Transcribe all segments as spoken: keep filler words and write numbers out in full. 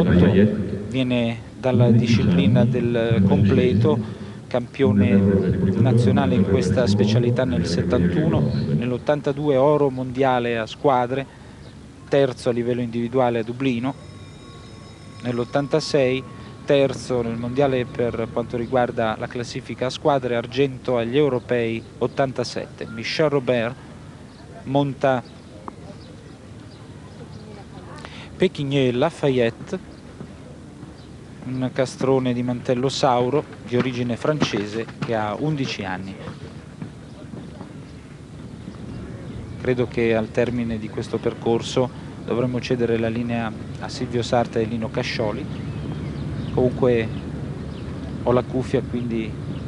otto viene dalla disciplina del completo, campione nazionale in questa specialità nel settantuno, nell'ottantadue oro mondiale a squadre, terzo a livello individuale a Dublino, nell'ottantasei terzo nel mondiale per quanto riguarda la classifica a squadre, argento agli europei ottantasette. Michel Robert monta Pechigné Lafayette, un castrone di mantello sauro di origine francese che ha undici anni. Credo che al termine di questo percorso dovremmo cedere la linea a Silvio Sarta e Lino Cascioli. Comunque ho la cuffia, quindi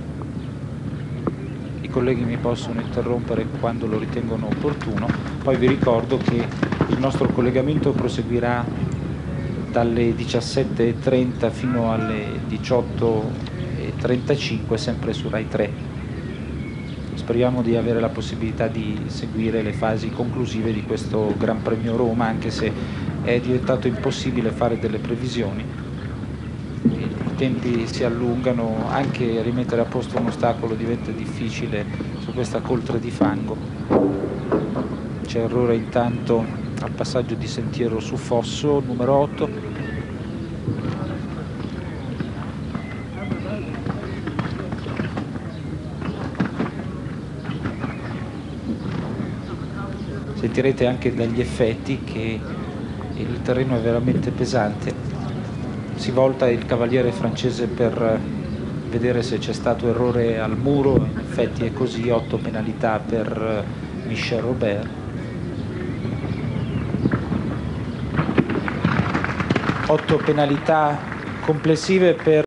i colleghi mi possono interrompere quando lo ritengono opportuno. Poi vi ricordo che il nostro collegamento proseguirà dalle diciassette e trenta fino alle diciotto e trentacinque, sempre su Rai tre. Speriamo di avere la possibilità di seguire le fasi conclusive di questo Gran Premio Roma, anche se è diventato impossibile fare delle previsioni. I tempi si allungano, anche rimettere a posto un ostacolo diventa difficile su questa coltre di fango. C'è errore intanto al passaggio di sentiero su fosso numero otto. Sentirete anche dagli effetti che il terreno è veramente pesante. Si volta il cavaliere francese per vedere se c'è stato errore al muro, in effetti è così, otto penalità per Michel Robert. otto penalità complessive per